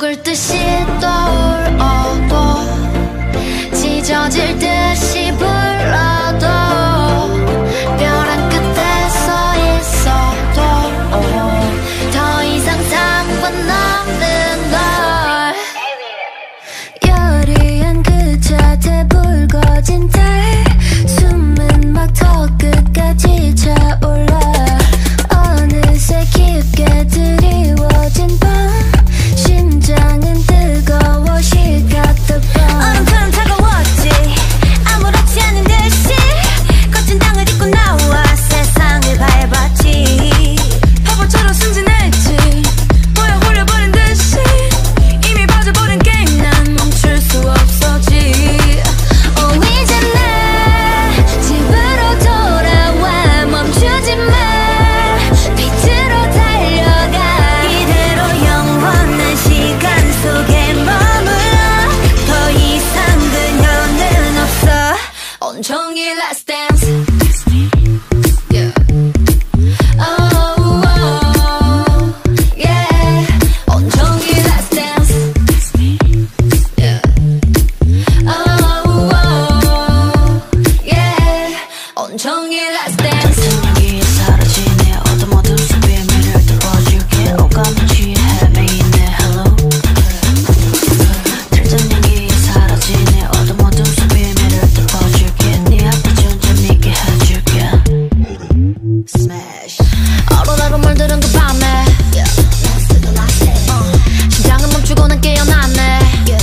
물듯이 떠올어도 찢어질 듯이 불러도 벼랑 끝에 서 있어도 더 이상 상관없는 걸. 여리한 그 자태 붉어진 달 숨은 막 더 끝까지 차올라 어느새 깊게 드리워진 밤 심장은 뜨거워 She got the bomb. 얼음처럼 차가웠지 아무렇지 않은 듯이 거친 땅을 딛고 나와 세상을 밟았지. 바보처럼 순진했지 뭐야 홀려버린 듯이 이미 빠져버린 게임 난 멈출 수 없었지. 이제 내 집으로 돌아와 멈추지 마 빛으로 달려가 이대로 영원한 시간 속에 머물러 더 이상 그녀는 없어. 온종일 Let's dance. Yeah. Yeah. 온종일 Let's dance. Yeah. Yeah. 온종일 Let's dance. 여기에 사라진 내 어둠 어둠 속에 매를 덮어줄게. 오감을 취해 매일 내 hello. 들뜬 여기에 사라진 내 어둠 어둠 속에 매를 덮어줄게. 네 앞에 존재 믿게 해줄게. Smash. 얼어나고 물들은 그 밤에 심장은 멈추고 난 깨어났네.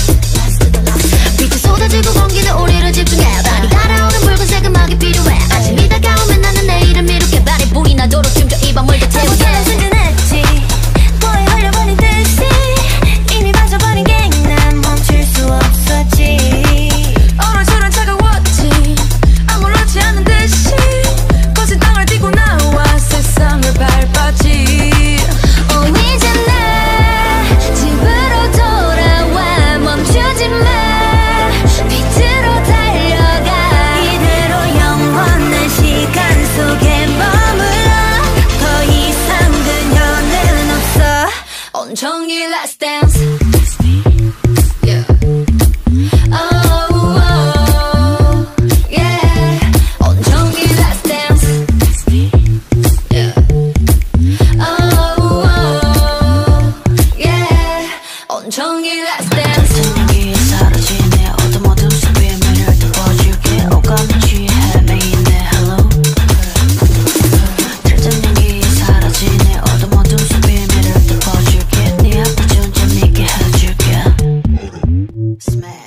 빛이 쏟아지고 공기는 우리를 집중해. 밤이 달아오는 붉은색 음악이 필요해. 아침이 다가오면 나는 내일을 미루게. 발이 불이 나도록 춤춰 이 밤을 다 태우게. 순진했지 뭐에 홀려버린 듯이 이미 빠져버린 게 난 멈출 수 없었지. 얼음처럼 차가웠지 아무렇지 않은 듯이 거친 땅을 딛고 나와 세상을 밟았지. 이제 내 집으로 돌아와 멈추지 마 빛으로 달려가 이대로 영원한 시간 속에 머물러 더 이상 그녀는 없어. 온종일 Let's dance. Yeah. Yeah. 온종일 Let's dance. Yeah. Yeah. 온종일 Let's dance. 여기에 사라진 내 어둠 어둠 속에 매를 덮어줄게. 오감을 취해 매일 내 hello. 들뜬 여기에 사라진 내 어둠 어둠 속에 매를 덮어줄게. 네 앞에 존재 믿게 해줄게. Smash.